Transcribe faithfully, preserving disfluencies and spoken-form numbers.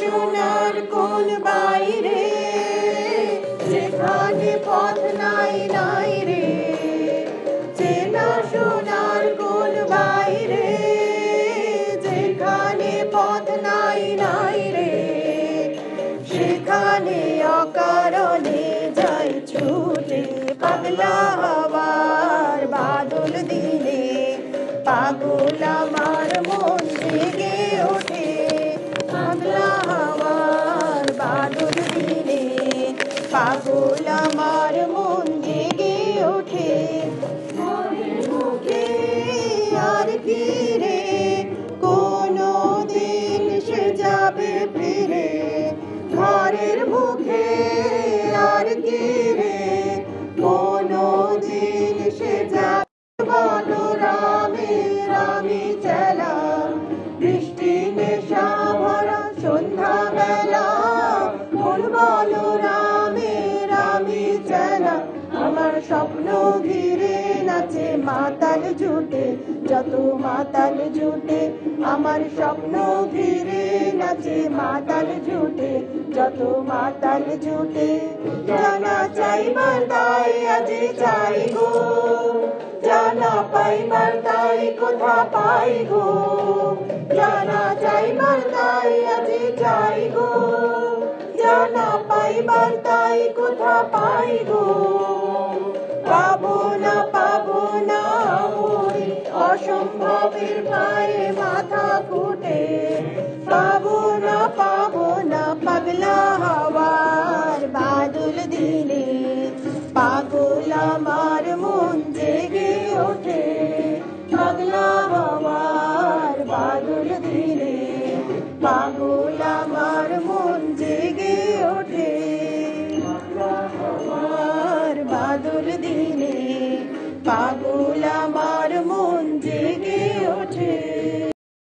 সোনার কোন বাইরে যেখানে পথ নাই নাই রে, চেনা সোনার কোন বাইরে যেখানে পথ নাই নাই রে, সেখানে অকারণে যাই ছুটে পাগলা হওয়ার বাদল দিনে। পাগল আমার মন জেগে ওঠে পাগলা হওয়ার বাদল দিনে, পাগল আমার মন জেগে ওঠে। মনের মুখে আর কি রে কোনো দিন সে যাবে ফিরে, ঘরের মুখে আর কি রে কোনো দিন সে যাবে। বলো রামের আমি চেলা বৃষ্টি নেশা ভরা সন্ধ্যা বেলা, মন বলো রামের আমি চেলা। আমার স্বপ্ন ঘিরে নাচে মাতাল জুটে যত মাতাল জুটে, আমার স্বপ্ন ঘিরে নাচে মাতাল জুটে যত মাতাল জুটে। জানা চাইবার তাই আজি চাই গো, জানা পাইবার তাই কোথা পাই গো, জানা চাইবার তাই আজি চাই গো, জানা পাইবার তাই কোথা পাই গো। পাবো না পাবো না ওই অসম্ভবের পায়ে মাথা ফুটে, পাবো না পাবো না পাগলা হওয়ার বাদল দিনে। পাগল আমার মন জেগে ওঠে পাগলা হওয়ার বাদল দিনে, পাগল আমার মন জেগে ওঠে পাগলা হওয়ার বাদল দিনে, পাগল